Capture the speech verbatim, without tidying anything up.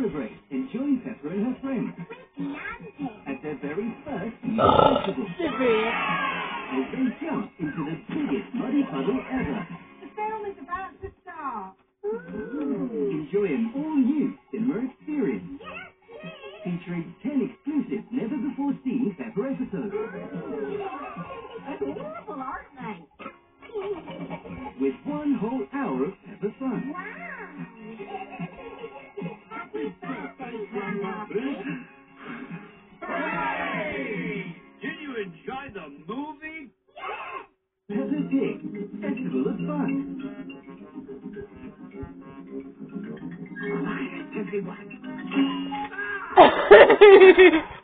celebrate and join Peppa and her friends at their very first festival. As they jump into the biggest muddy puddle ever. The film is about to start. Enjoy an all-new cinema experience. Featuring ten exclusive, never-before-seen Peppa episodes. Beautiful, aren't they? With one whole hour of Peppa fun. Wow! Happy birthday, Grandma Pig. Hooray! Did you enjoy the movie? Peppa Pig, Festival of Fun. Quiet, everyone.